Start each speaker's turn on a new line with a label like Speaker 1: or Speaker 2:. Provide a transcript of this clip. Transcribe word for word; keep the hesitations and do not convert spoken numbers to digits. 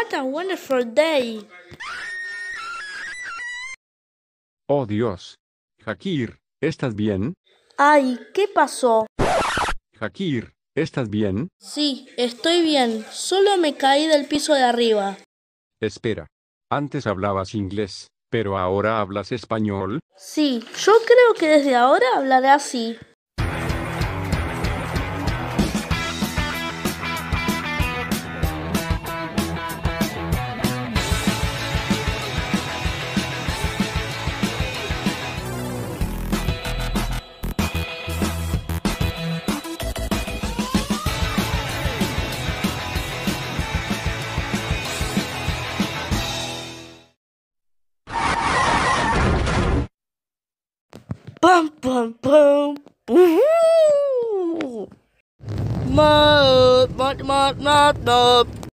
Speaker 1: What a wonderful day.
Speaker 2: Oh Dios. Jakir, ¿estás bien?
Speaker 1: Ay, ¿qué pasó?
Speaker 2: Jakir, ¿estás bien?
Speaker 1: Sí, estoy bien. Solo me caí del piso de arriba.
Speaker 2: Espera. Antes hablabas inglés, pero ahora hablas español.
Speaker 1: Sí, yo creo que desde ahora hablaré así. Pam, pam, pam. Woohoo! Ma, ma, ma, ma, ma.